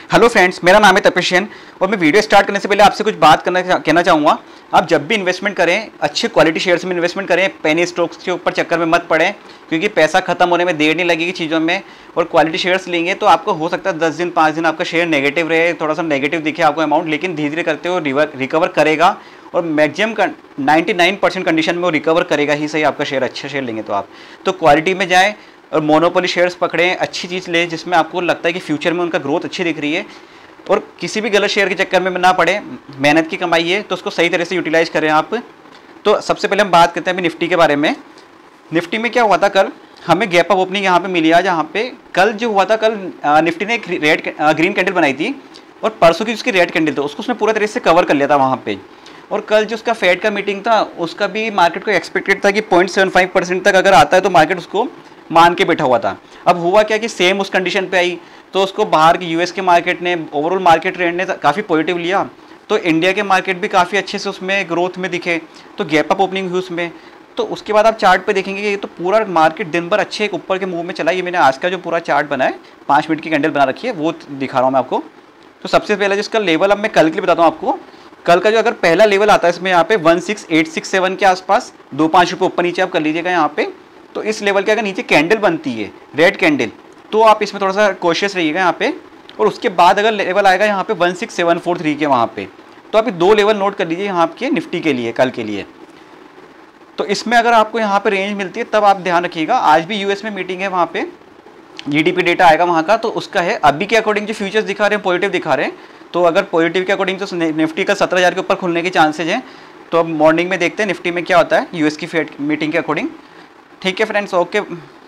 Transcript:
Hello friends, मेरा नाम है तपेशियन और मैं वीडियो स्टार्ट करने से पहले आपसे कुछ बात कहना चाहूँगा। आप जब भी इन्वेस्टमेंट करें, अच्छे क्वालिटी शेयर्स में इन्वेस्टमेंट करें, पेनी स्टॉक्स के ऊपर चक्कर में मत पड़ें, क्योंकि पैसा खत्म होने में देर नहीं लगेगी चीज़ों में। और क्वालिटी शेयर्स लेंगे तो आपको हो सकता है 10 दिन 5 दिन आपका शेयर नेगेटिव रहे, थोड़ा सा नेगेटिव दिखे आपको अमाउंट, लेकिन धीरे धीरे करते हुए रिकवर करेगा और मैक्सिमम 99% कंडीशन में वो रिकवर करेगा ही सही। आपका शेयर अच्छा शेयर लेंगे तो आप तो क्वालिटी में जाएँ और मोनोपोली शेयर्स पकड़ें, अच्छी चीज़ लें जिसमें आपको लगता है कि फ्यूचर में उनका ग्रोथ अच्छी दिख रही है। और किसी भी गलत शेयर के चक्कर में ना पड़े, मेहनत की कमाई है तो उसको सही तरह से यूटिलाइज करें आप। तो सबसे पहले हम बात करते हैं अभी निफ्टी के बारे में। निफ्टी में क्या हुआ था, कल हमें गैप अप ओपनिंग यहाँ पे मिली आज। यहाँ पे कल जो हुआ था, कल निफ्टी ने एक ग्रीन कैंडल बनाई थी और परसों की उसकी रेड कैंडल थी, उसको उसने पूरा तरह से कवर कर लिया था वहाँ पे। और कल जो उसका फेड का मीटिंग था, उसका भी मार्केट को एक्सपेक्टेड था कि 0.75% तक अगर आता है तो मार्केट उसको मान के बैठा हुआ था। अब हुआ क्या कि सेम उस कंडीशन पे आई तो उसको बाहर की यूएस के मार्केट ने, ओवरऑल मार्केट ट्रेंड ने काफ़ी पॉजिटिव लिया, तो इंडिया के मार्केट भी काफ़ी अच्छे से उसमें ग्रोथ में दिखे, तो गैप अप ओपनिंग हुई उसमें। तो उसके बाद आप चार्ट पे देखेंगे कि ये तो पूरा मार्केट दिन भर अच्छे एक ऊपर के मूव में चला। ये मैंने आज का जो पूरा चार्ट बना है, 5 मिनट की कैंडल बना रखी है, वो दिखा रहा हूँ मैं आपको। तो सबसे पहले जिसका लेवल, अब मैं कल के लिए बताता हूँ आपको। कल का जो अगर पहला लेवल आता है इसमें यहाँ पे 16867 के आसपास, 2-5 रुपये ऊपर नीचे आप कर लीजिएगा यहाँ पे। तो इस लेवल के अगर नीचे कैंडल बनती है रेड कैंडल, तो आप इसमें थोड़ा सा कोशियस रहिएगा यहाँ पे। और उसके बाद अगर लेवल आएगा यहाँ पे 16743 के वहाँ पे, तो आप 2 लेवल नोट कर लीजिए यहाँ के निफ्टी के लिए, कल के लिए। तो इसमें अगर आपको यहाँ पे रेंज मिलती है तब आप ध्यान रखिएगा। आज भी यूएस में मीटिंग है, वहाँ पे जीडीपी डेटा आएगा वहाँ का, तो उसका है। अभी के अकॉर्डिंग जो फ्यूचर्स दिखा रहे हैं पॉजिटिव दिखा रहे हैं, तो अगर पॉजिटिव के अकॉर्डिंग तो निफ्टी का 17,000 के ऊपर खुलने के चांसेज हैं। तो अब मॉर्निंग में देखते हैं निफ्टी में क्या होता है यूएस की फेड मीटिंग के अकॉर्डिंग। ठीक है फ्रेंड्स, ओके।